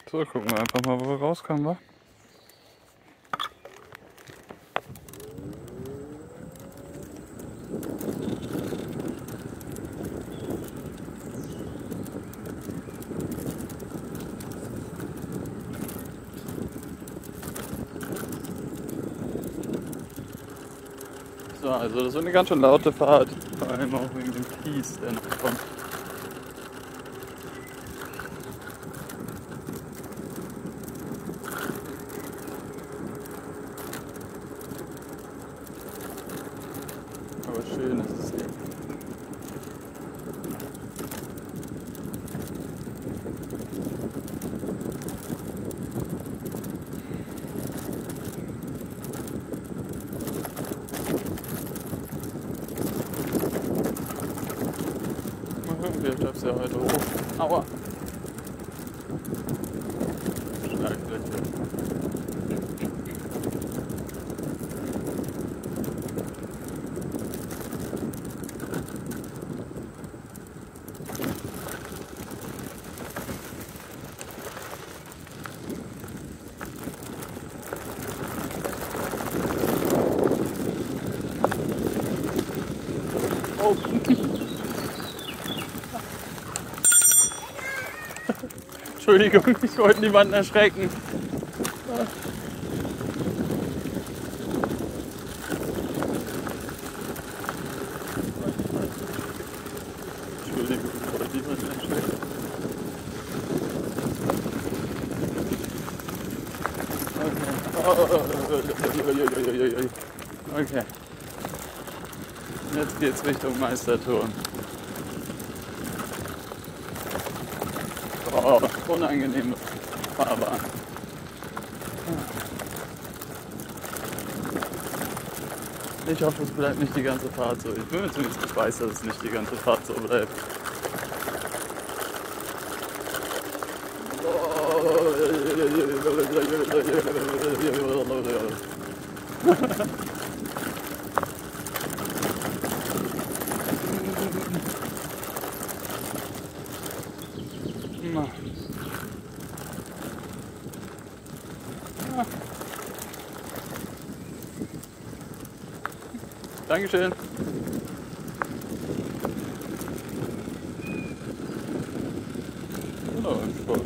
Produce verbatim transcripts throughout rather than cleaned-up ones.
So, gucken wir einfach mal, wo wir rauskommen, wa? So, also das wird eine ganz schön laute Fahrt, vor allem auch wegen dem Kies, der noch kommt. Aber schön ist es hier. Ich schaff's ja heute hoch. Aua! Steigt gleich weg. Oh! Entschuldigung, ich wollte niemanden erschrecken. Entschuldigung, ich wollte niemanden erschrecken. Okay. Okay. Jetzt geht's Richtung Meisterturm. Oh, unangenehme Fahrbahn. Ich hoffe, es bleibt nicht die ganze Fahrt so. Ich bin mir zumindest ich weiß, dass es nicht die ganze Fahrt so bleibt. Dankeschön. Oh, ein Sport.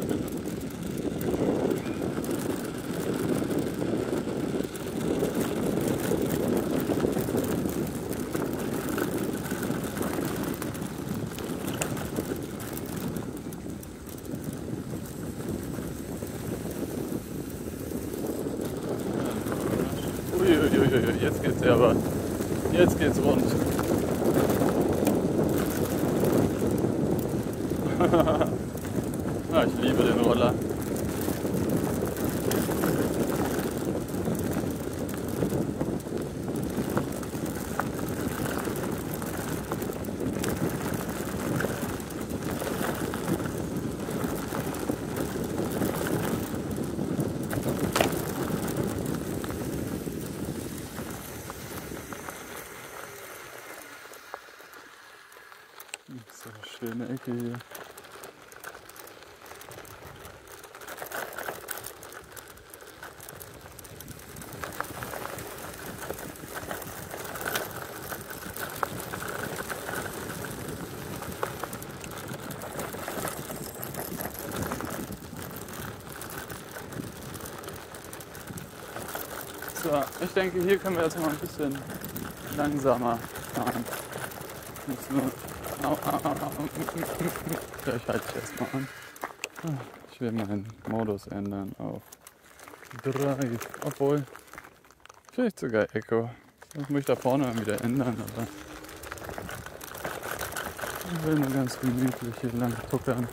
Uiuiui, jetzt geht's ja aber. Jetzt geht's rund. Ah, ich liebe den Roller. So eine schöne Ecke hier. So, ich denke, hier können wir jetzt mal ein bisschen langsamer fahren. Nicht nur Au, au, au, au. Ja, ich halte dich erstmal an. Ich will meinen Modus ändern auf Drive. Obwohl, vielleicht sogar Echo. Das muss ich da vorne dann wieder ändern, aber ich will nur ganz gemütlich hier lang tuckern.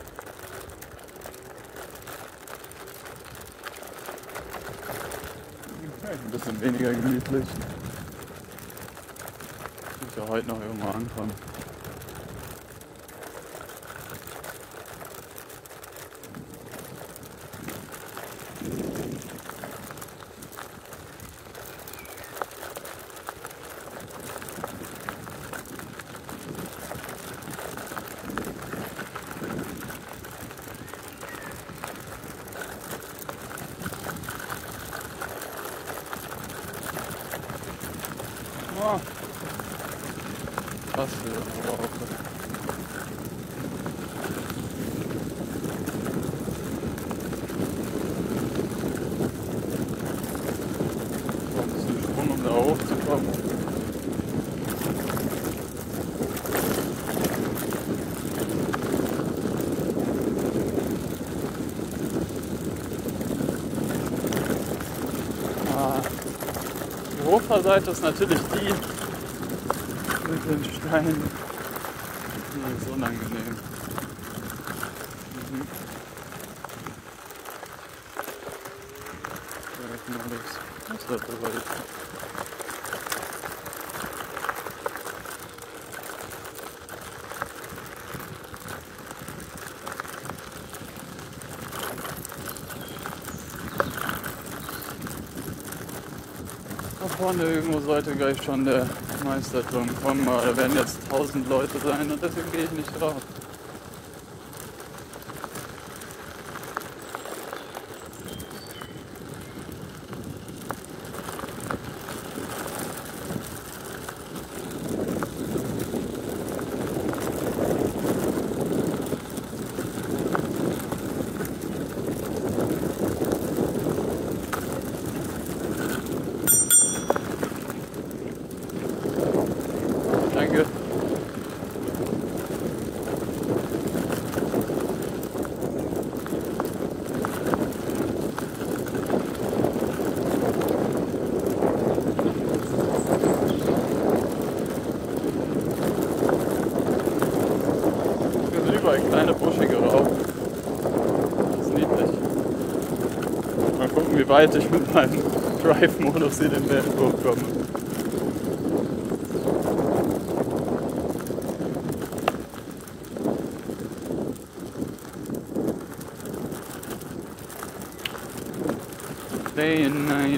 Ein bisschen weniger gemütlich. Ich muss ja heute noch irgendwo ankommen. Oh. Was für eine Raupe. So ein bisschen Sprung, um da hochzukommen. Die Hochfahrseite ist natürlich die mit den Steinen. Das ist unangenehm. Mhm. Ja, genau das. Das wird aber jetzt. Da vorne irgendwo sollte gleich schon der Meisterturm kommen, aber da werden jetzt tausend Leute sein und deswegen gehe ich nicht drauf. Danke. Hier sind überall kleine buschige Raupen. Das ist niedlich. Mal gucken, wie weit ich mit meinem Drive-Modus hier den Berg hochkomme. Day and night.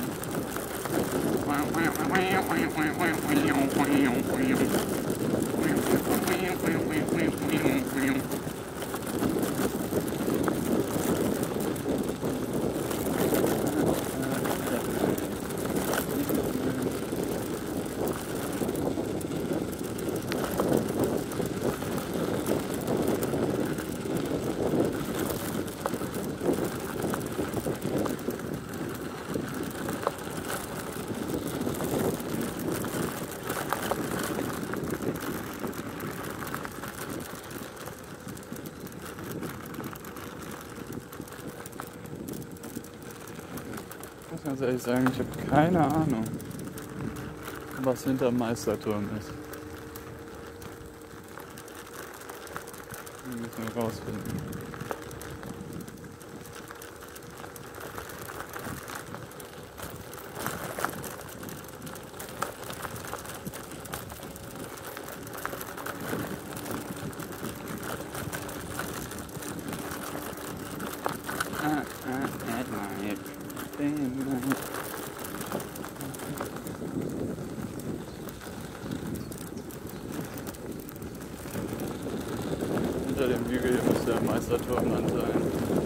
Ich muss ganz ehrlich sagen, ich habe keine Ahnung, was hinter dem Meisterturm ist. Das müssen wir rausfinden. Ah, ah, at night. Day and night. Hinter dem Hügel hier muss der Meisterturm dann sein.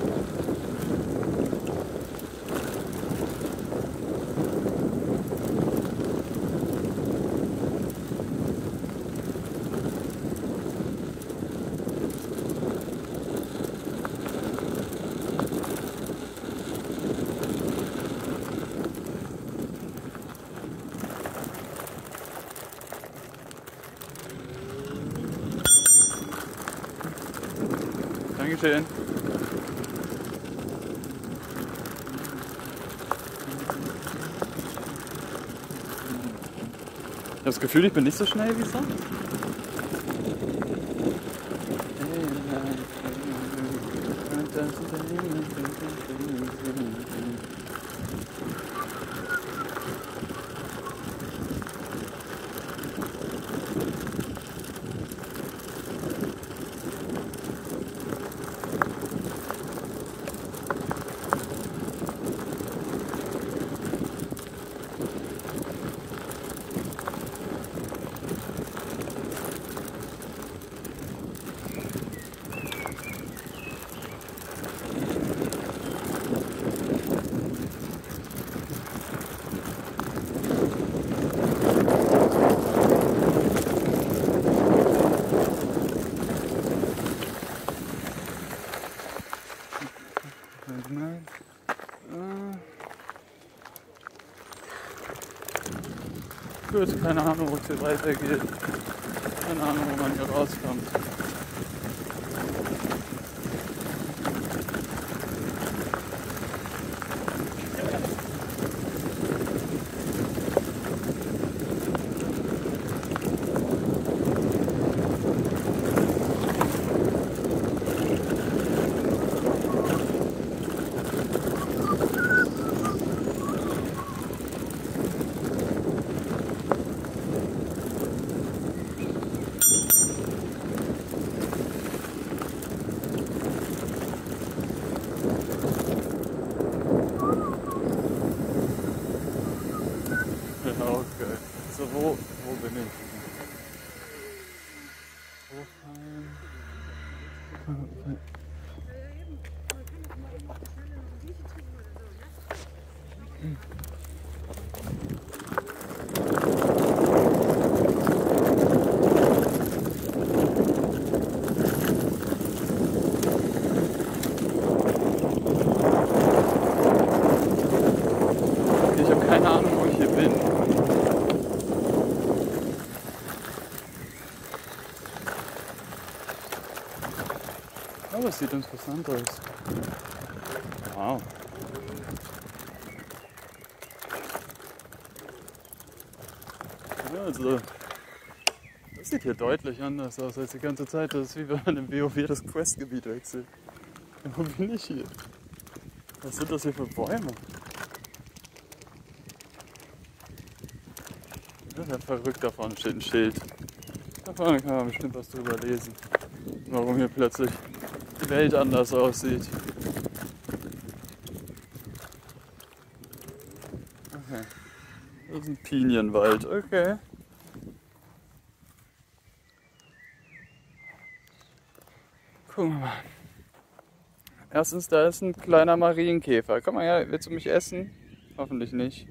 Dankeschön. Ich habe das Gefühl, ich bin nicht so schnell wie sonst. Nein. Äh. Gut, keine Ahnung, wo es hier weitergeht. Keine Ahnung, wo man hier rauskommt. Okay. So, wo, wo bin ich? Hofheim. Ich habe keine Ahnung, wo ich hier bin. Aber es sieht interessant aus. Wow. Ja, also, das sieht hier deutlich anders aus als die ganze Zeit. Das ist wie wenn man im WoW das Questgebiet wechselt. Wo bin ich hier? Was sind das hier für Bäume? Das ist ja verrückt, da vorne steht ein Schild. Da vorne kann man bestimmt was drüber lesen. Warum hier plötzlich die Welt anders aussieht. Okay. Das ist ein Pinienwald, okay. Gucken wir mal. Erstens, da ist ein kleiner Marienkäfer. Komm mal her, willst du mich essen? Hoffentlich nicht.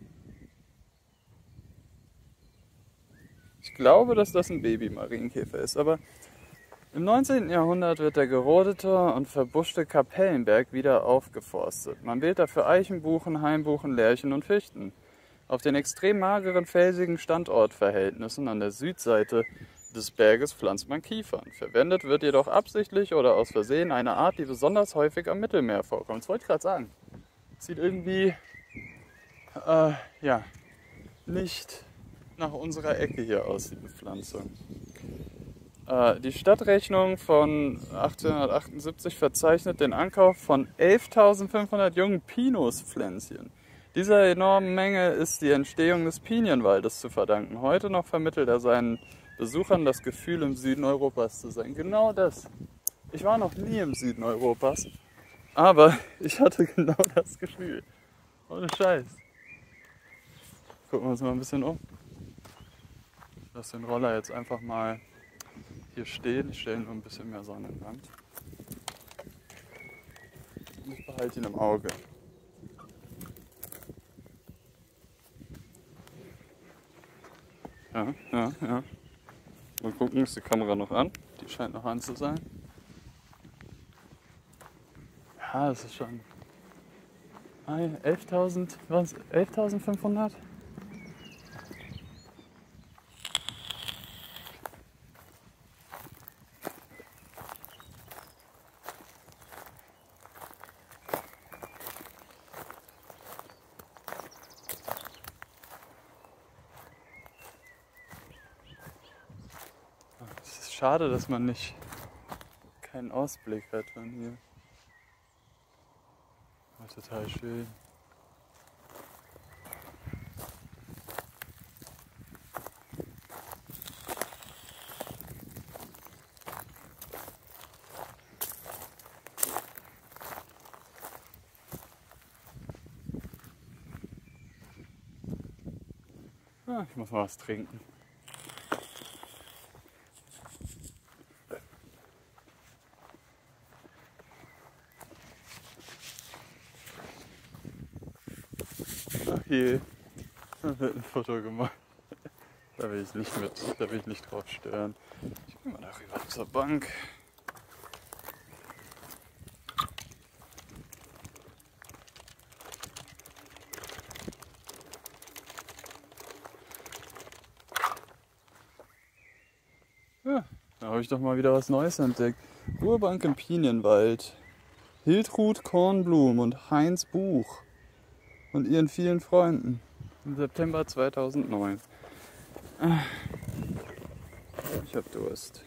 Ich glaube, dass das ein Baby-Marienkäfer ist, aber im neunzehnten Jahrhundert wird der gerodete und verbuschte Kapellenberg wieder aufgeforstet. Man wählt dafür Eichen, Buchen, Hainbuchen, Lärchen und Fichten. Auf den extrem mageren, felsigen Standortverhältnissen an der Südseite des Berges pflanzt man Kiefern. Verwendet wird jedoch absichtlich oder aus Versehen eine Art, die besonders häufig am Mittelmeer vorkommt. Das wollte ich gerade sagen. Sieht irgendwie, äh, ja, nicht nach unserer Ecke hier aus, die Bepflanzung. Äh, die Stadtrechnung von achtzehnhundertachtundsiebzig verzeichnet den Ankauf von elftausendfünfhundert jungen Pinuspflänzchen. Dieser enormen Menge ist die Entstehung des Pinienwaldes zu verdanken. Heute noch vermittelt er seinen Besuchern das Gefühl, im Süden Europas zu sein. Genau das. Ich war noch nie im Süden Europas, aber ich hatte genau das Gefühl. Ohne Scheiß. Gucken wir uns mal ein bisschen um. Ich lasse den Roller jetzt einfach mal hier stehen. Ich stelle nur ein bisschen mehr Sonne in Land. Und ich behalte ihn im Auge. Ja, ja, ja. Mal gucken, ist die Kamera noch an? Die scheint noch an zu sein. Ja, das ist schon elftausend, was? elftausendfünfhundert? Es ist schade, dass man nicht keinen Ausblick hat von hier. Oh, total schön. Ah, ich muss mal was trinken. Ach je, da wird ein Foto gemacht. Da will ich nicht mit, da will ich nicht drauf stören. Ich gehe mal darüber zur Bank. habe ich doch mal wieder was Neues entdeckt. Ruhebank im Pinienwald. Hiltrud Kornblum und Heinz Buch und ihren vielen Freunden. Im September zweitausendneun. Ich hab Durst.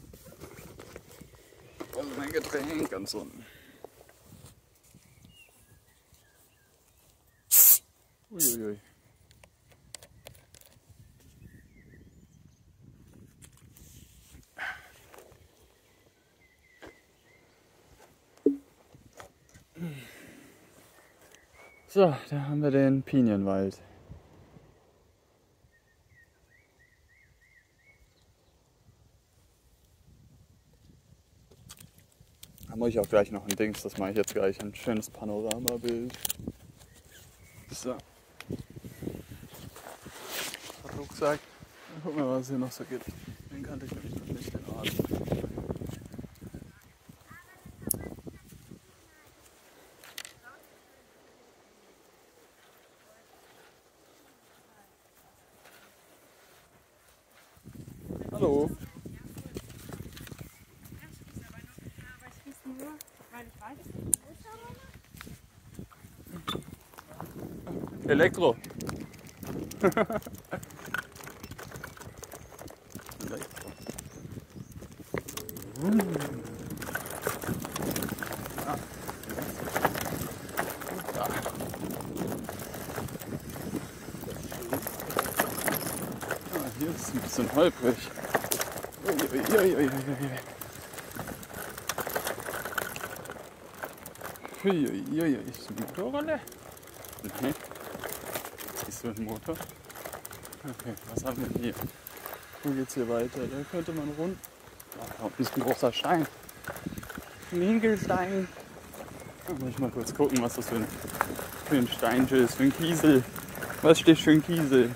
Was ist mein Getränk ganz unten? Uiuiui. So, da haben wir den Pinienwald. Da muss ich auch gleich noch ein Dings, das mache ich jetzt gleich, ein schönes Panoramabild. So. Rucksack. Guck mal, was es hier noch so gibt. Den kannte ich nämlich noch nicht, den Ort. Hallo. Elektro. Ah, hier ist es ein bisschen holprig. Uiuiuiui. Uiuiui, ist eine Motorrolle? Nein. Ist so ein Motor? Okay, was haben wir denn hier? Wo geht's hier weiter? Da könnte man rund. Oh, da unten ist ein großer Stein. Ein Hinkelstein. Da muss ich mal kurz gucken, was das für ein, für ein Steinchen ist, für ein Kiesel. Was steht für ein Kiesel?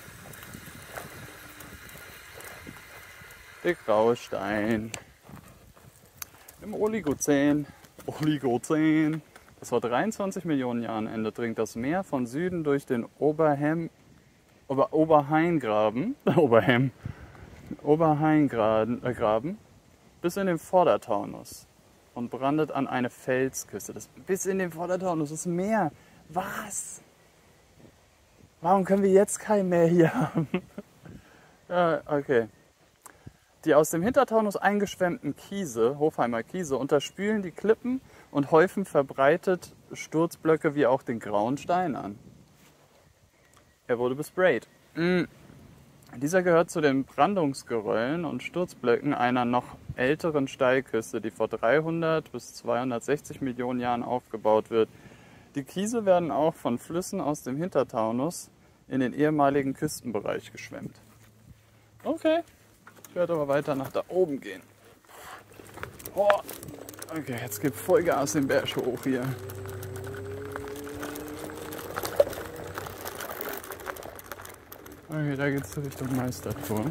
Der graue Stein. Im Oligozän. Oligozän. Das vor dreiundzwanzig Millionen Jahren Ende dringt das Meer von Süden durch den Oberhem, Ober, Oberhaingraben, Oberhem, Oberhaingraben äh, bis in den Vordertaunus und brandet an eine Felsküste. Das, bis in den Vordertaunus, das Meer. Was? Warum können wir jetzt kein Meer hier haben? Ja, okay. Die aus dem Hintertaunus eingeschwemmten Kiese, Hofheimer Kiese, unterspülen die Klippen und häufen verbreitet Sturzblöcke wie auch den grauen Stein an. Er wurde besprayt. Mhm. Dieser gehört zu den Brandungsgeröllen und Sturzblöcken einer noch älteren Steilküste, die vor dreihundert bis zweihundertsechzig Millionen Jahren aufgebaut wird. Die Kiese werden auch von Flüssen aus dem Hintertaunus in den ehemaligen Küstenbereich geschwemmt. Okay. Ich werde aber weiter nach da oben gehen. Oh, okay, jetzt gibt Vollgas den Berg hoch hier. Okay, da geht's Richtung Meisterturm.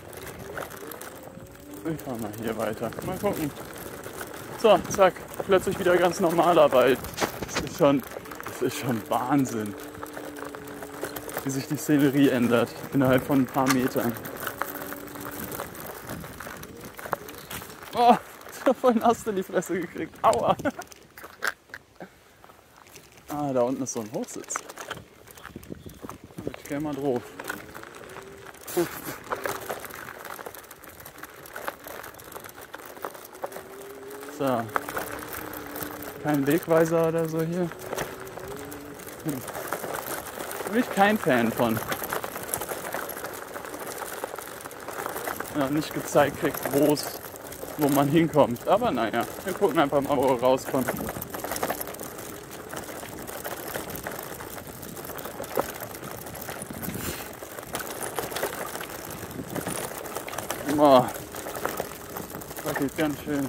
Ich fahr mal hier weiter. Mal gucken. So, zack, plötzlich wieder ganz normaler Wald. Das ist schon, das ist schon Wahnsinn, wie sich die Szenerie ändert innerhalb von ein paar Metern. Oh, ich hab voll nass in die Fresse gekriegt. Aua! Ah, da unten ist so ein Hochsitz. Da würde ich gerne mal drauf. So. Kein Wegweiser oder so hier. Hm. Bin ich kein Fan von. Ja, nicht gezeigt kriegt, wo es wo man hinkommt. Aber naja, wir gucken einfach mal, wo wir rauskommen. Boah, das geht ganz schön.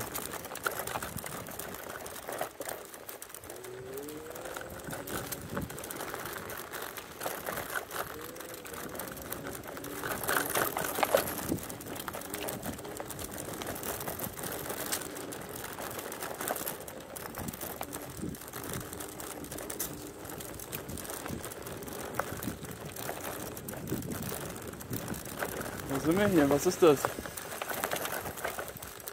Wo sind wir hier? Was ist das?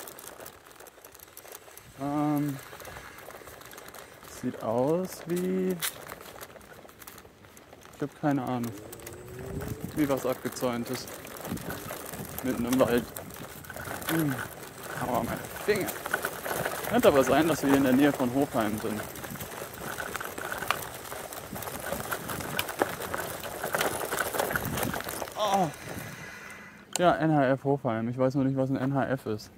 sieht aus wie... Ich habe keine Ahnung. Wie was Abgezäuntes. Mitten im Wald. Hm. Aua, meine Finger. Könnte aber sein, dass wir hier in der Nähe von Hofheim sind. Oh. Ja, N H F Hofheim. Ich weiß noch nicht, was ein N H F ist.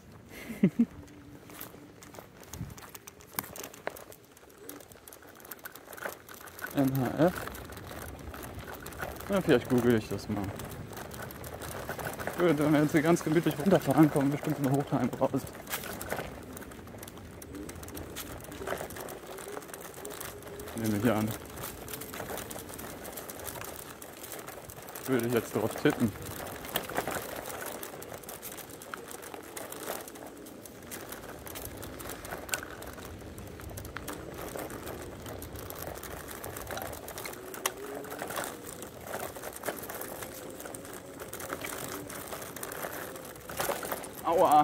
N H F? Ja, vielleicht google ich das mal. Gut, wenn wir jetzt hier ganz gemütlich runterfahren, kommen wir bestimmt in Hofheim raus. Nehme ich an. Würde ich jetzt darauf tippen. Aua!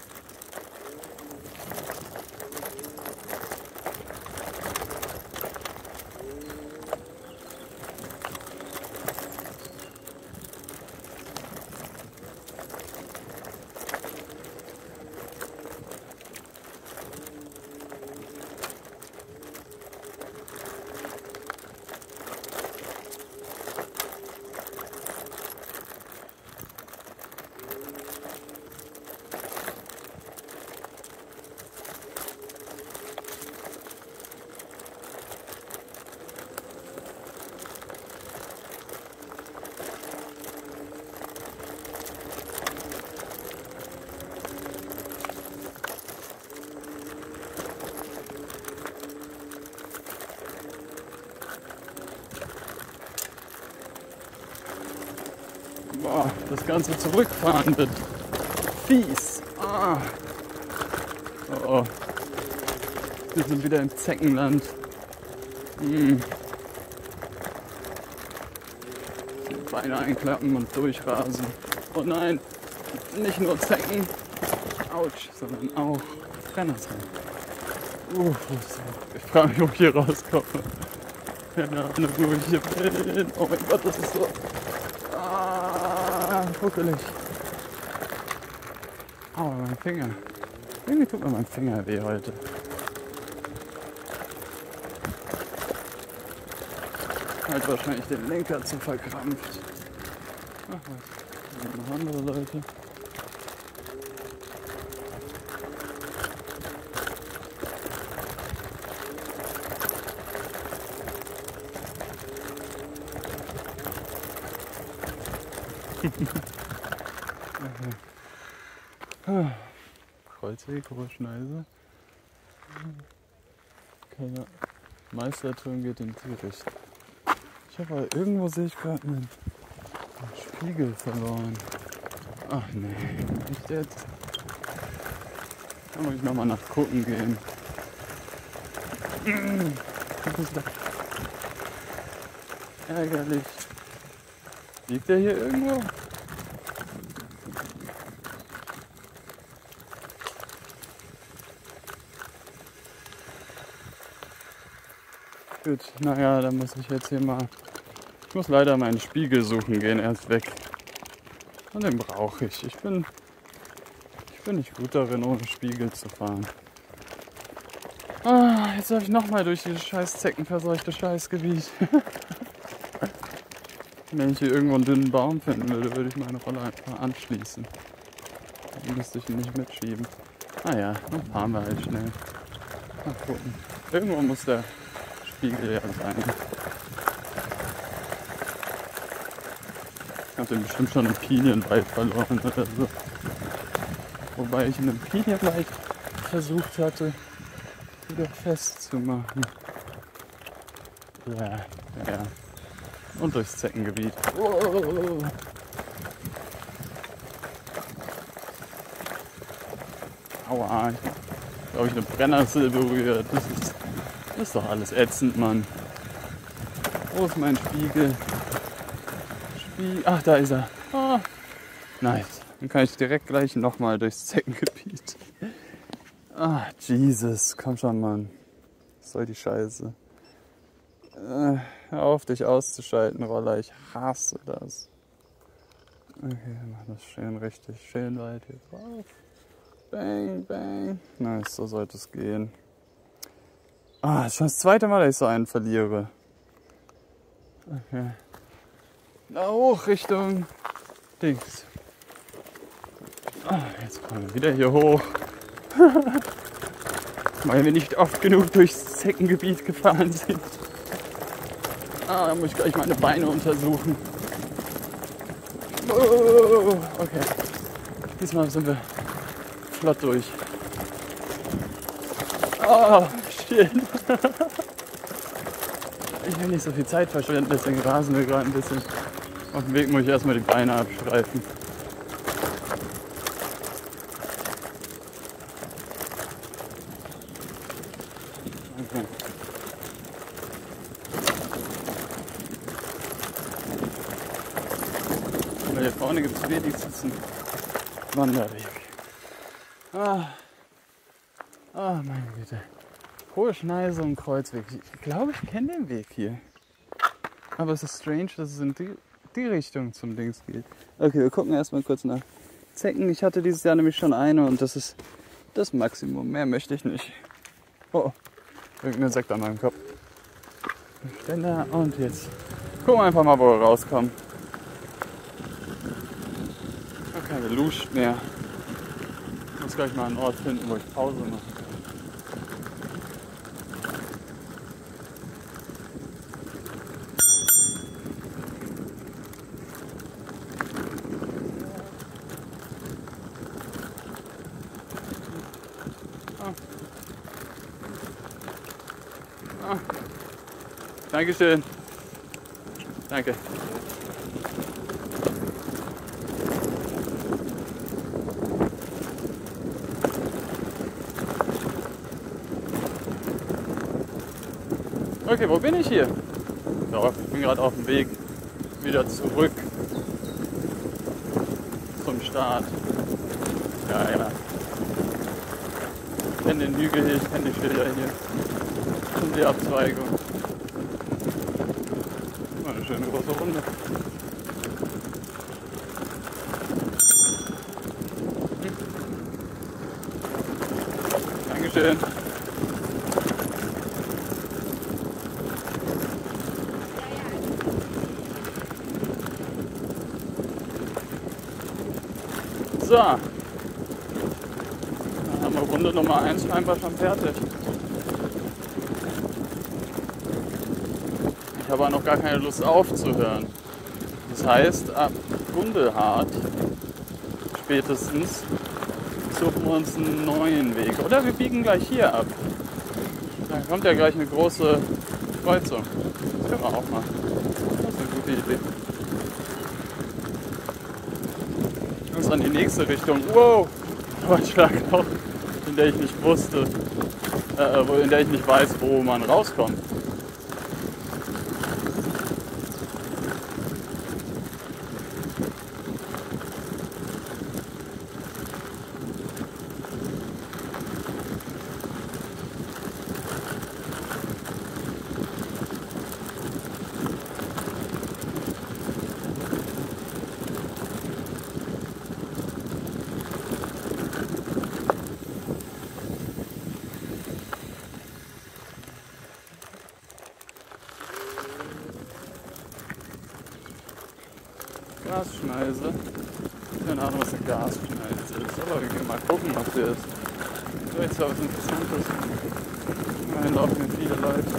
Boah, das ganze Zurückfahren wird fies. Ah. Oh, oh. Wir sind wieder im Zeckenland. Hm. Die Beine einklappen und durchrasen. Oh nein, nicht nur Zecken, Autsch, sondern auch Brennesseln. Uh, ich frage mich, ob ich hier rauskomme. Keine Ahnung, wo ich hier bin. Oh mein Gott, das ist so... Ah, fuckelig. Aua, mein Finger. Irgendwie tut mir mein Finger weh heute. Halt wahrscheinlich den Lenker zu verkrampft. Ach was, da sind noch andere Leute. Kreuzweg, Hohe Schneise. Keine Meisterturm geht in Zürich. Ich habe aber irgendwo sehe ich gerade einen, einen Spiegel verloren. Ach nee, nicht jetzt. Da muss ich nochmal nach gucken gehen. Das ist doch ärgerlich. Liegt der hier irgendwo? Gut, naja, dann muss ich jetzt hier mal... Ich muss leider meinen Spiegel suchen gehen, er ist weg. Und den brauche ich. Ich bin, ich bin nicht gut darin, ohne Spiegel zu fahren. Ah, jetzt darf ich nochmal durch dieses scheiß zeckenverseuchte Scheißgebiet. Wenn ich hier irgendwo einen dünnen Baum finden würde, würde ich meine Rolle einfach anschließen. Dann müsste ich ihn nicht mitschieben. Ah ja, dann fahren wir halt schnell. Mal gucken. Irgendwo muss der Spiegel ja sein. Ich habe den bestimmt schon im Pinienwald verloren oder so. Wobei ich in einem Pinienwald versucht hatte, wieder festzumachen. Ja, ja. Und durchs Zeckengebiet. Oh. Aua, ich glaube ich eine Brennnessel berührt. Das ist, das ist doch alles ätzend, Mann. Wo ist mein Spiegel? Spiegel. Ach, da ist er. Ah, nice. Dann kann ich direkt gleich nochmal durchs Zeckengebiet. Ah, Jesus. Komm schon, Mann. Was soll die Scheiße? Äh, hör auf, dich auszuschalten, Roller. Ich hasse das. Okay, mach das schön richtig. Schön weit hier drauf. Bang, bang. Nice, so sollte es gehen. Ah, ist schon das zweite Mal, dass ich so einen verliere. Okay. Na hoch Richtung Dings. Ah, jetzt kommen wir wieder hier hoch. Weil wir nicht oft genug durchs Zeckengebiet gefahren sind. Ah, da muss ich gleich meine Beine untersuchen. Oh, okay. Diesmal sind wir flott durch. Ah, shit. Ich will nicht so viel Zeit verschwenden, deswegen rasen wir gerade ein bisschen. Auf dem Weg muss ich erstmal die Beine abstreifen. Okay. Aber hier vorne gibt es wenigstens einen Wanderweg. Ah, ah meine Güte. Hohe Schneise und Kreuzweg. Ich glaube, ich kenne den Weg hier. Aber es ist strange, dass es in die, die Richtung zum Dings geht. Okay, wir gucken erstmal kurz nach Zecken. Ich hatte dieses Jahr nämlich schon eine und das ist das Maximum. Mehr möchte ich nicht. Oh, irgendein Insekt an meinem Kopf. Ständer und jetzt gucken wir einfach mal, wo wir rauskommen. Keine Lust mehr. Ich muss gleich mal einen Ort finden, wo ich Pause machen kann. Ah. Ah. Dankeschön. Danke. Okay, wo bin ich hier? Ja, ich bin gerade auf dem Weg wieder zurück zum Start. Ja, ja. Ich kenne den Hügel hier, ich kenne die Schilder hier. Und die Abzweigung. Eine schöne große Runde. Hm. Dankeschön. So, dann haben wir Runde Nummer eins scheinbar schon fertig. Ich habe auch noch gar keine Lust aufzuhören. Das heißt, ab Gundelhardt spätestens suchen wir uns einen neuen Weg. Oder wir biegen gleich hier ab. Da kommt ja gleich eine große Kreuzung. Das können wir auch machen. Das ist eine gute Idee. Dann die nächste Richtung. Wow! Vorschlag noch, in der ich nicht wusste, äh, in der ich nicht weiß, wo man rauskommt. Gasschneise. Keine Ahnung, was eine Gasschneise ist, aber wir gehen mal gucken, was der ist. Vielleicht ist ja was Interessantes. Immerhin laufen hier viele Leute.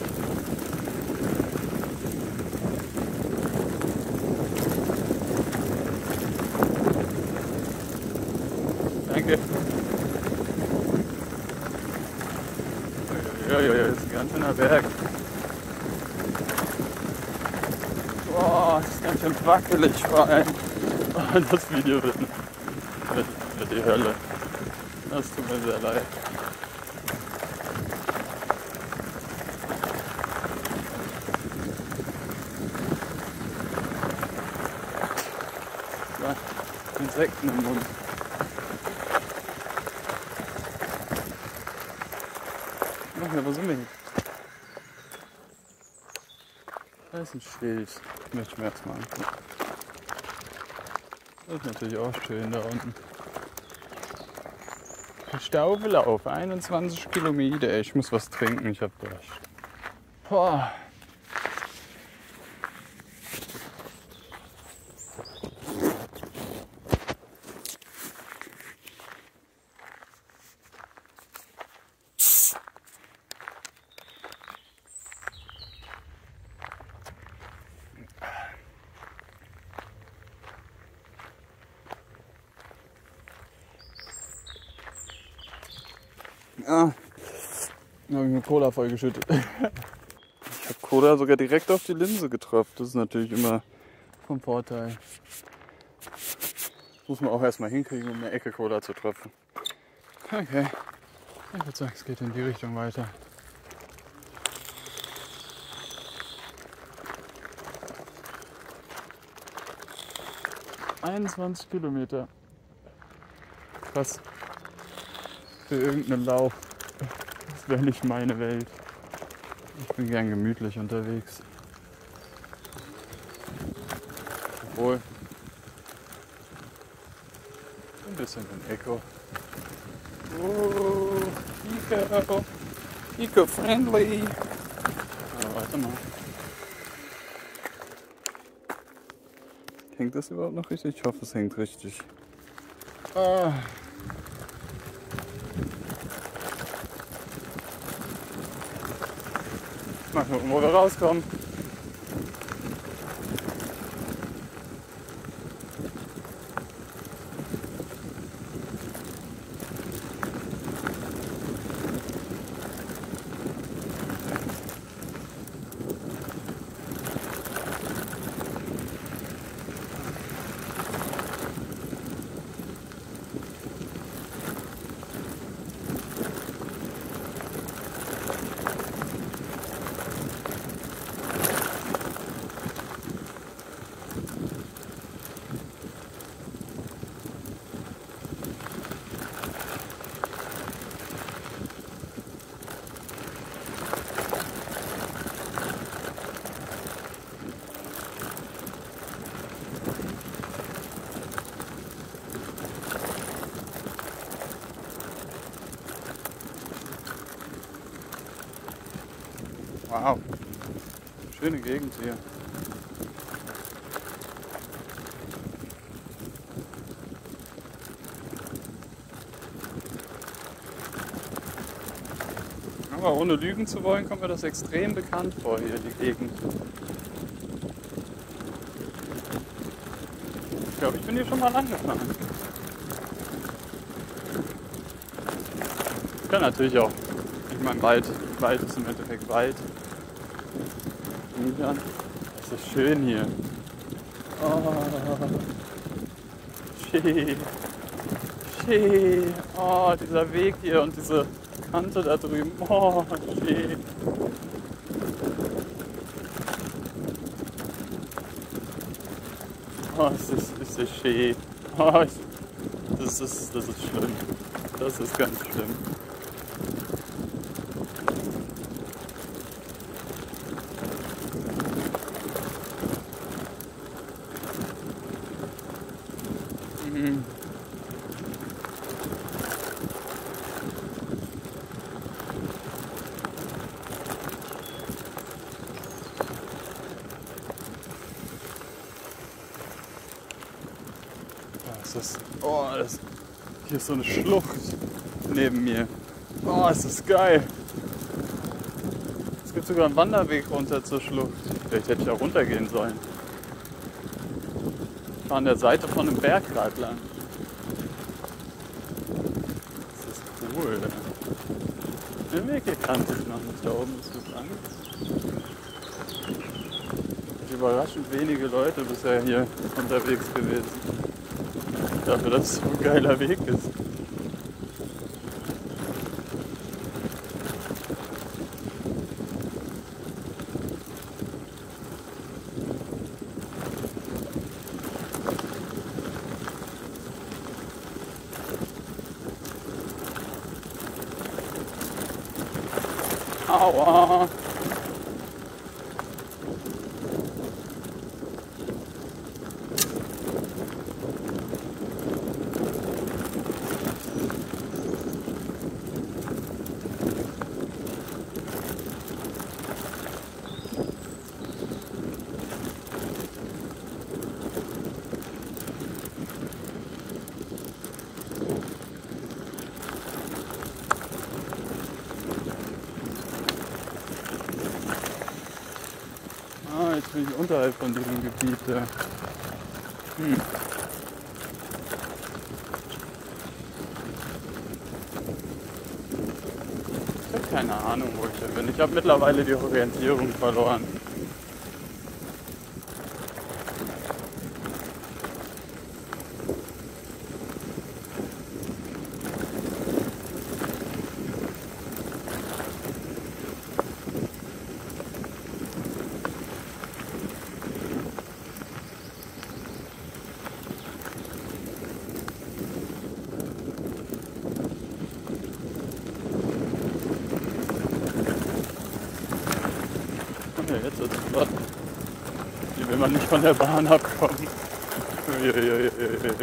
Danke. Ja, ja, ja, das ist ein ganz schöner Berg. Boah, das ist ganz schön wackelig vor allem. Oh, das Video wird, wird, wird die Hölle. Das tut mir sehr leid. So, Insekten im Mund. Ach ja, wo sind wir jetzt? Da ist ein Schild. Das möchte ich mir erstmal angucken. Das ist natürlich auch schön da unten. Staufelauf, einundzwanzig Kilometer. Ich muss was trinken, ich hab Durst. Boah. Ah, da habe ich mir Cola vollgeschüttet. Ich habe Cola sogar direkt auf die Linse getroffen. Das ist natürlich immer vom Vorteil. Das muss man auch erstmal hinkriegen, um eine Ecke Cola zu tropfen. Okay, ich würde sagen, es geht in die Richtung weiter. einundzwanzig Kilometer. Krass. Für irgendeinen Lauf. Das wäre nicht meine Welt. Ich bin gern gemütlich unterwegs. Obwohl. Ein bisschen ein Eco. Oh, Eco. Eco-friendly. Aber warte mal. Hängt das überhaupt noch richtig? Ich hoffe, es hängt richtig. Ah. Mal gucken, wo wir rauskommen. Wow, schöne Gegend hier. Aber ohne lügen zu wollen, kommt mir das extrem bekannt vor hier, die Gegend. Ich glaube, ich bin hier schon mal lang gefahren. Ich kann natürlich auch, ich meine, Wald, Wald ist im Endeffekt Wald. Das ist schön hier. Oh, schön. Schön. Oh, dieser Weg hier und diese Kante da drüben. Oh, schön. Oh, es ist, es ist schön. Oh, ich, das, ist, das ist schlimm. Das ist ganz schlimm. Mhm. Was ist das? Oh, das, hier ist so eine Schlucht neben mir. Oh, ist das geil. Es gibt sogar einen Wanderweg runter zur Schlucht. Vielleicht hätte ich auch runtergehen sollen. Ich fahre an der Seite von einem Berg gerade lang. Das ist cool. Den Weg hier kannte ich noch nicht. Da oben ist es lang. Überraschend wenige Leute bisher hier unterwegs gewesen. Dafür, dass es so ein geiler Weg ist. Aua! jetzt bin ich unterhalb von diesem Gebiet. Ja. Hm. Ich habe keine Ahnung, wo ich hier bin. Ich habe mittlerweile die Orientierung verloren. Ja, jetzt wird es flott. Hier will man nicht von der Bahn abkommen. Uiuiuiui.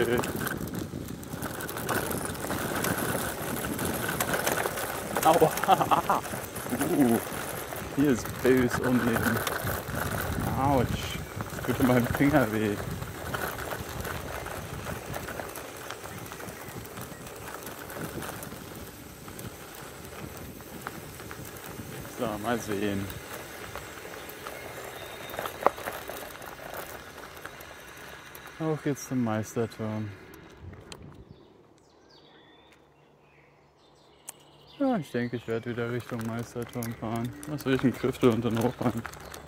Aua. Uh, hier ist bös unten. Autsch. Das tut in meinem Finger weh. So, mal sehen. Auf geht's zum Meisterturm. Ja, ich denke, ich werde wieder Richtung Meisterturm fahren. Was will ich in Klüfte und dann hochfahren?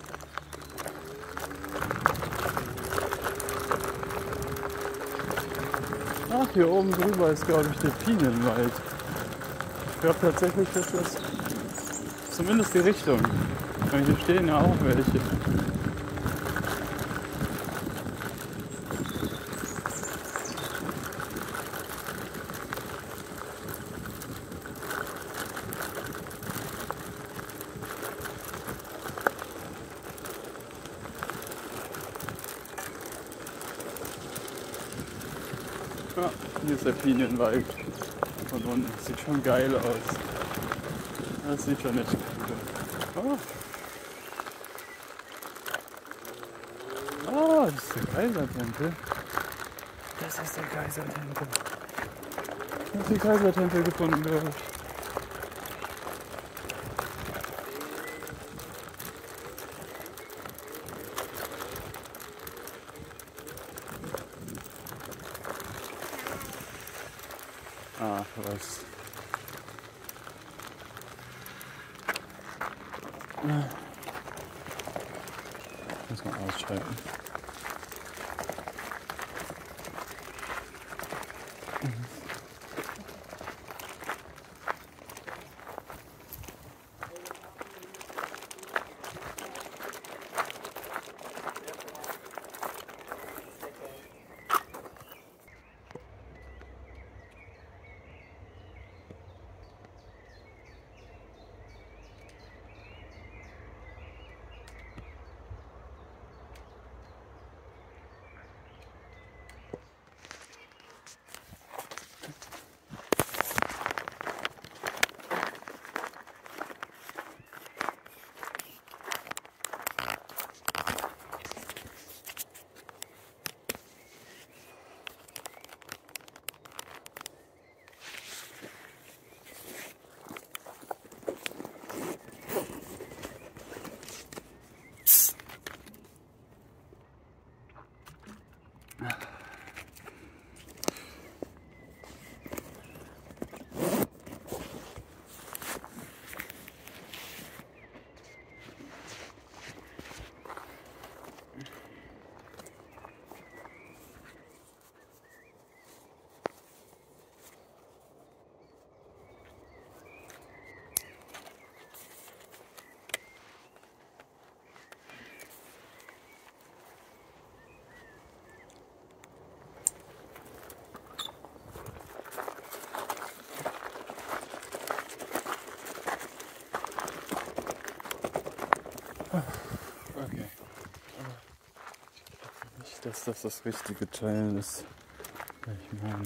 Ach, hier oben drüber ist, glaube ich, der Pinienwald. Ich glaube tatsächlich, dass das zumindest die Richtung. Weil hier stehen ja auch welche. Ja, hier ist der Pinienwald. Von unten. Das sieht schon geil aus. Das sieht schon echt gut aus. Oh. Oh, das ist der Kaisertempel. Das ist der Kaisertempel. Ich habe den Kaisertempel gefunden, glaube ich. Ah, was. Muss man ausschalten. Okay. Nicht, dass das das richtige Teil ist. Ich meine.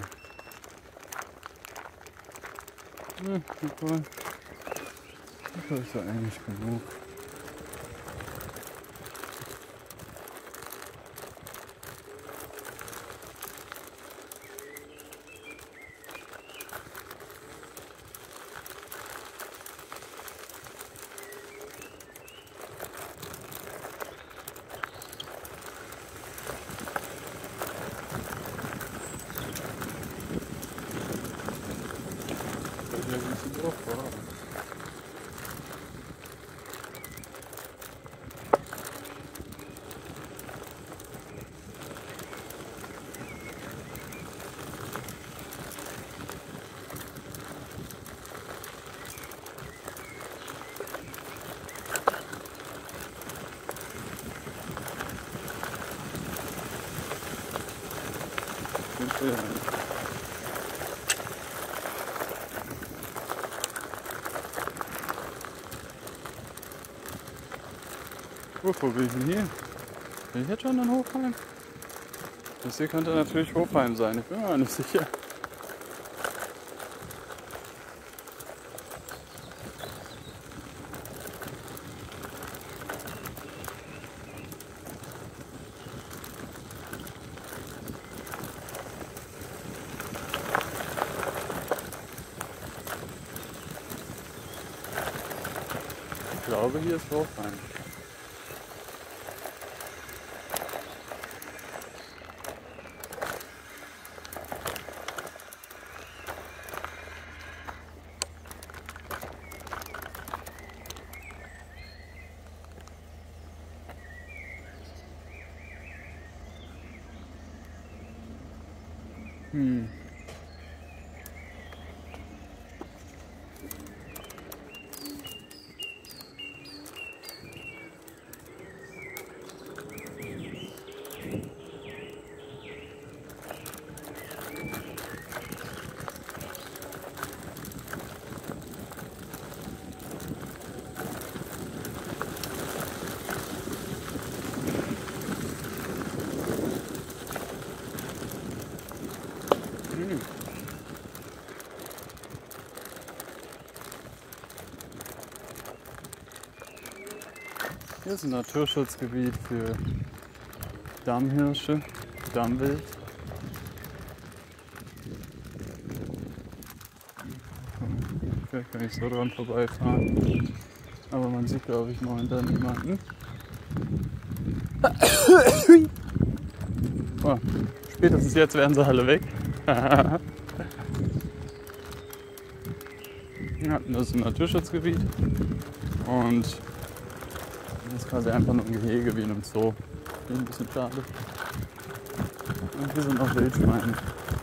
Hm, super. Das ist ja eigentlich genug. schön. Wo bin ich denn hier? Bin ich jetzt schon in Hofheim? Das hier könnte natürlich Hofheim sein, ich bin mir nicht sicher. Ich glaube, hier ist Hofheim. Hm. Hm. Hier ist ein Naturschutzgebiet für Dammhirsche, Dammwild. Vielleicht kann ich so dran vorbeifahren. Aber man sieht, glaube ich, momentan niemanden. Oh, spätestens jetzt werden sie alle weg. Ja, das ist ein Naturschutzgebiet. Und das ist quasi einfach nur ein Gehege wie in einem Zoo. Ist ein bisschen schade. Und hier sind noch Wildschweine.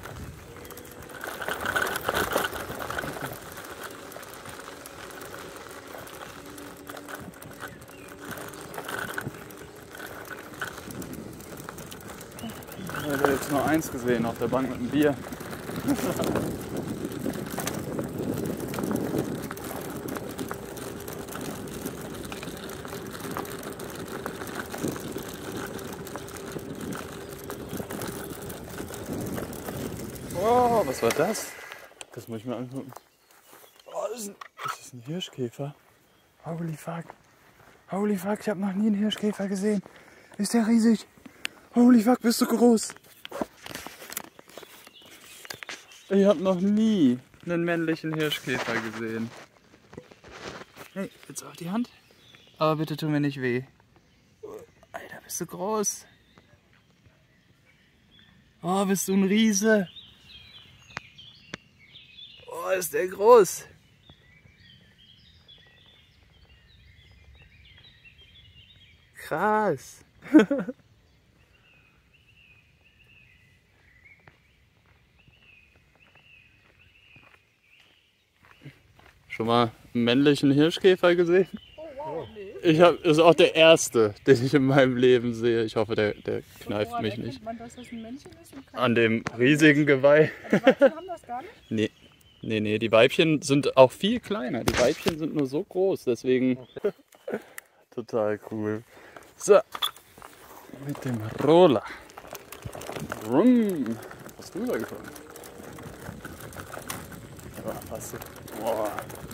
Ich habe jetzt nur eins gesehen auf der Bank mit dem Bier. Oh, was war das? Das muss ich mir angucken. Oh, das ist ein, das ist ein Hirschkäfer. Holy fuck. Holy fuck, ich habe noch nie einen Hirschkäfer gesehen. Ist der riesig? Holy fuck, bist du groß? Ich habe noch nie einen männlichen Hirschkäfer gesehen. Hey, jetzt auf die Hand. Aber bitte tu mir nicht weh. Alter, bist du groß? Oh, bist du ein Riese? Oh, ist der groß. Krass. Schon mal einen männlichen Hirschkäfer gesehen? Oh wow, nee. Ich hab, ist auch der erste, den ich in meinem Leben sehe. Ich hoffe, der, der kneift Woran mich erkennt nicht. man, dass das ein Männchen ist und kein An dem riesigen Geweih. Die Weibchen haben das gar nicht? Nee. Nee, nee, die Weibchen sind auch viel kleiner. Die Weibchen sind nur so groß, deswegen total cool. So, mit dem Roller. Rum. Was rübergekommen. Ja, fast. Boah.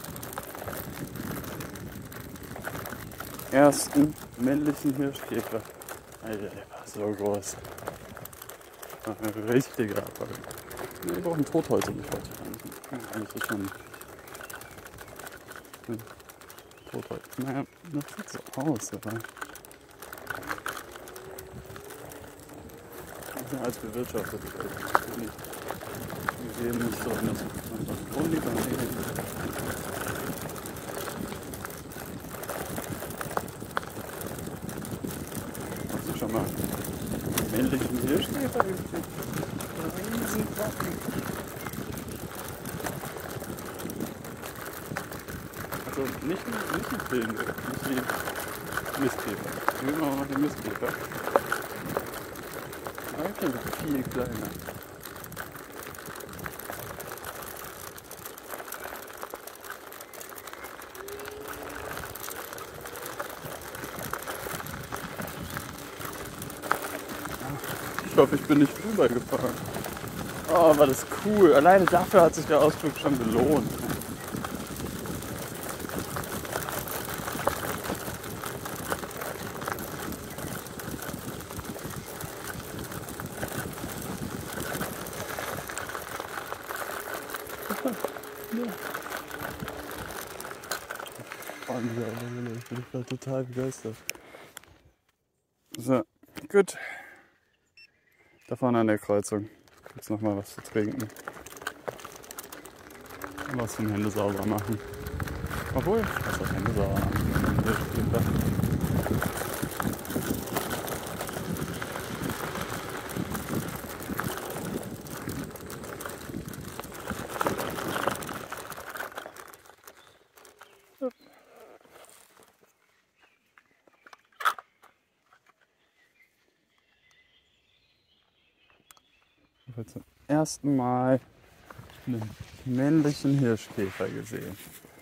Ersten männlichen Hirschkäfer. Alter, der war so groß. Ein richtiger Erfolg. Ich brauche ein Totholz, um mich heute rein. Eigentlich schon. Hm. Totholz. Naja, das sieht so aus, aber. Ja, als bewirtschaftet wird. Wir gehen nicht so in das Grundig Hast du schon mal einen männlichen Hirschkäfer gesehen? Riesen Brocken. Also nicht, nicht ein Film, nicht die Mistkäfer. Wir nehmen auch noch die Mistkäfer. Aber die sind viel kleiner. Ich hoffe, ich bin nicht rübergefahren. Oh, war das cool. Alleine dafür hat sich der Ausflug schon gelohnt. Ich bin gerade total begeistert. So, gut. Da vorne an der Kreuzung gibt es noch mal was zu trinken. Und was zum Hände sauber machen. Obwohl, was das Hände sauber machen. Ich habe zum ersten Mal einen männlichen Hirschkäfer gesehen.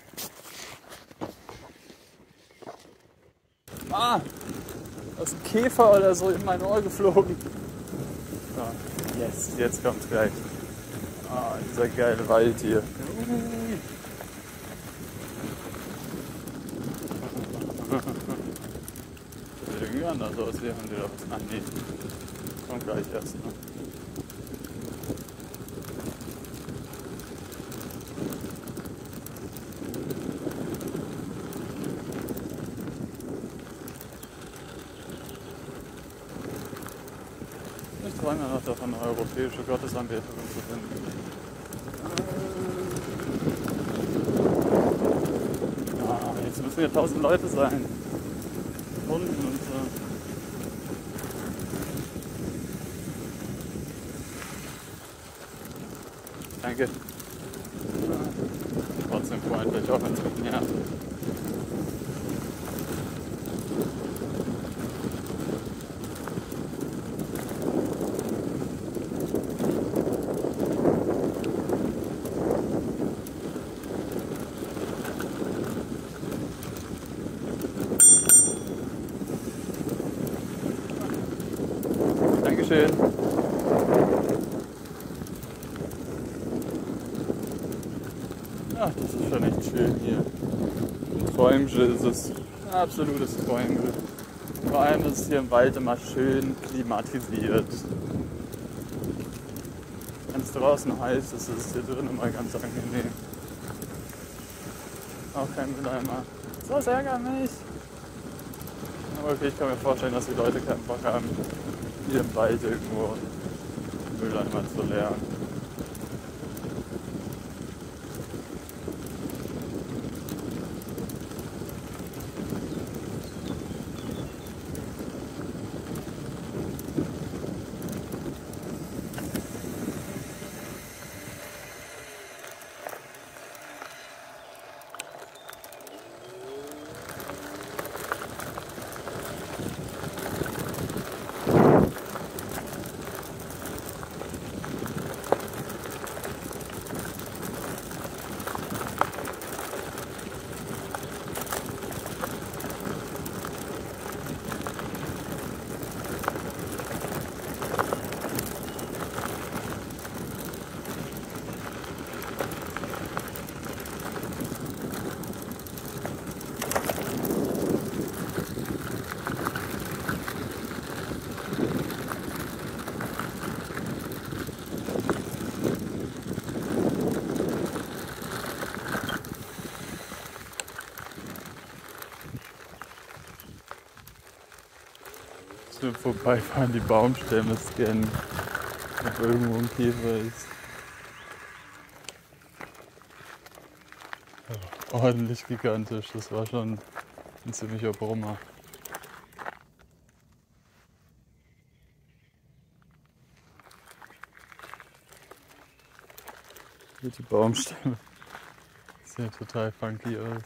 Ah! Da ist ein Käfer oder so in mein Ohr geflogen. Ah, yes, jetzt kommt's gleich. Ah, dieser geile Wald hier. Das sieht irgendwie anders aus. Hier haben die da was. Ah, nee. Kommt gleich erst. Ne? Ich träume noch davon, eine europäische Gottesanbeterin zu finden. Ah, jetzt müssen ja tausend Leute sein. Hunden und so. Danke. Trotzdem freundlich, auch wenn es mich nervt. Dankeschön. Ach, das ist schon echt schön hier. Ein Träumchen ist es. Ein absolutes Träumchen. Vor allem ist es hier im Wald immer schön klimatisiert. Wenn es draußen heiß ist, ist es hier drin immer ganz angenehm. Auch kein Mülleimer. So, das ärgert mich. Aber okay, ich kann mir vorstellen, dass die Leute keinen Bock haben, hier im Wald irgendwo Mülleimer zu leeren. Vorbeifahren, die Baumstämme scannen, ob irgendwo ein Käfer ist. Oh, ordentlich gigantisch, das war schon ein ziemlicher Brummer. Die Baumstämme sehen total funky aus.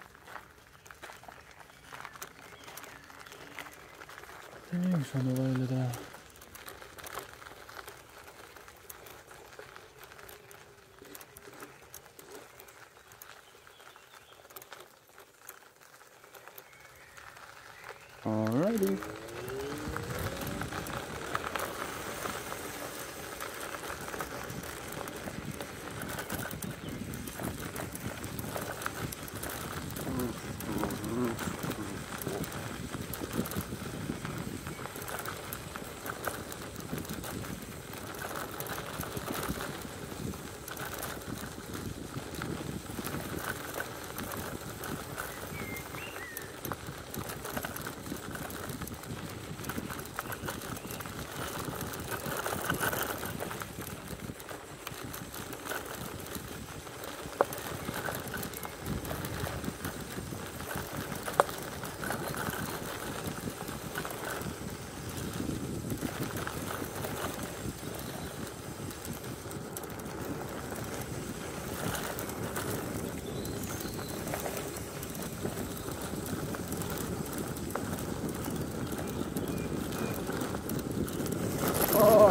Die liegen schon eine Weile da. Alrighty.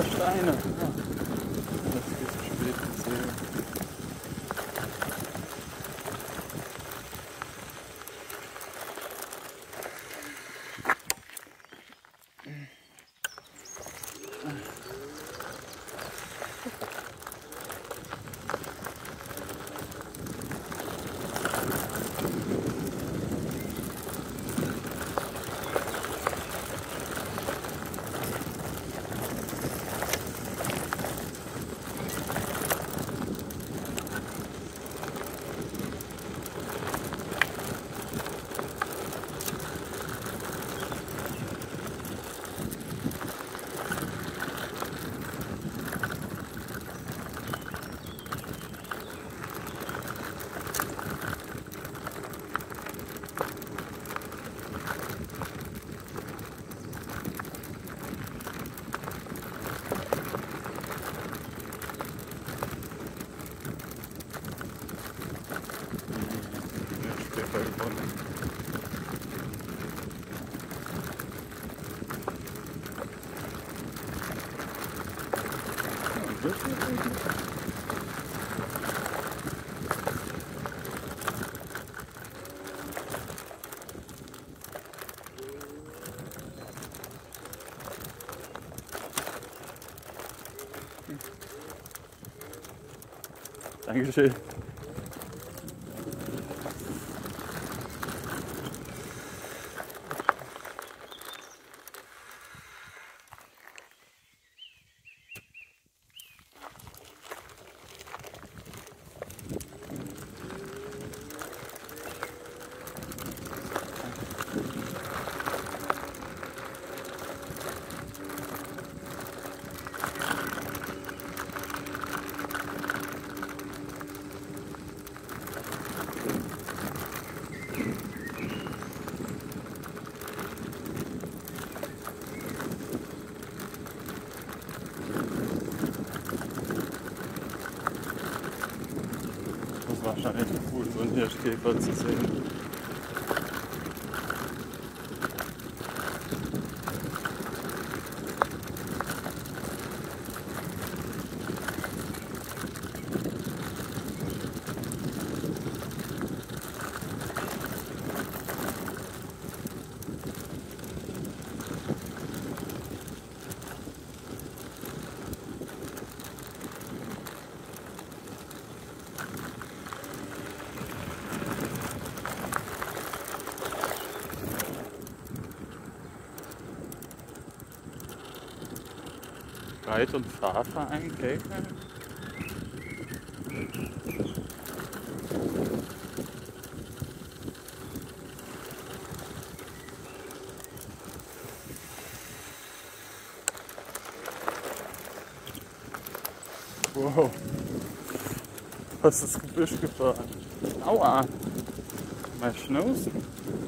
Steine. Ja. Das ist zu spät gesehen. Dankeschön. Wahrscheinlich cool, so einen Hirschkäfer zu sehen. Reit- und Fahrverein Kelkheim. Wow. Was ist das Gebüsch gefahren? Aua! Mal schnauzen.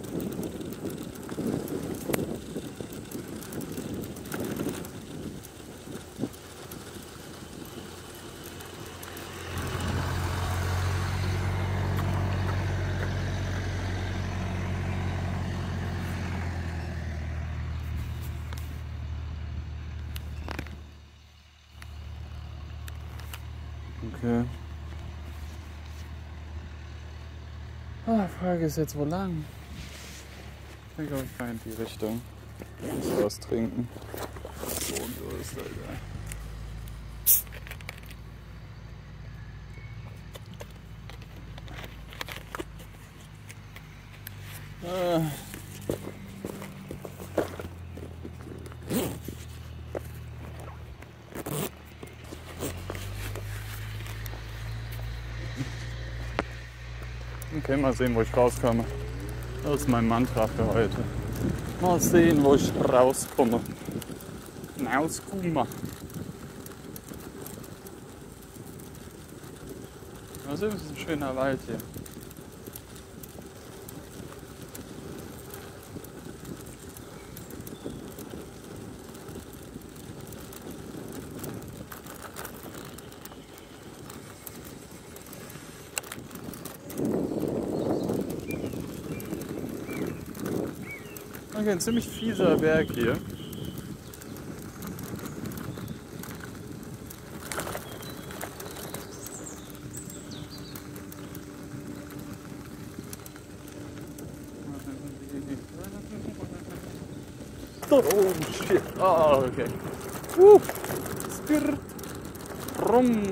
Okay. Ah, Frage ist jetzt wo lang? Ich glaube, ich fahre in die Richtung. Ich muss was trinken. So und so ist Alter. Ah. Okay, mal sehen, wo ich rauskomme. Das ist mein Mantra für heute. Mal sehen, wo ich rauskomme. Rauskomme. Also, das ist ein schöner Wald hier. Okay, ein ziemlich fieser Berg hier. Oh shit. Oh, okay. Woo. Skirr. Rum.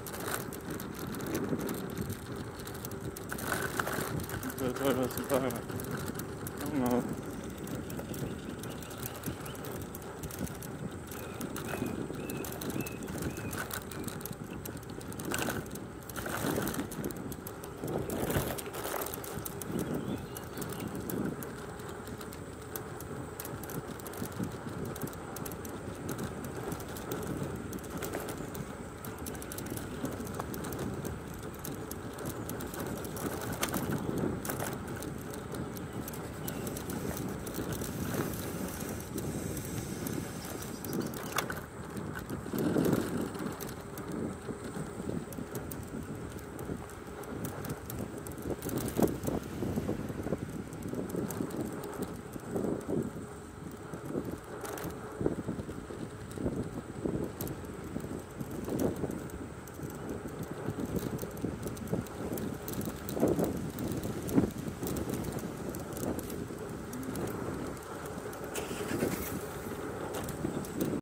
Das war was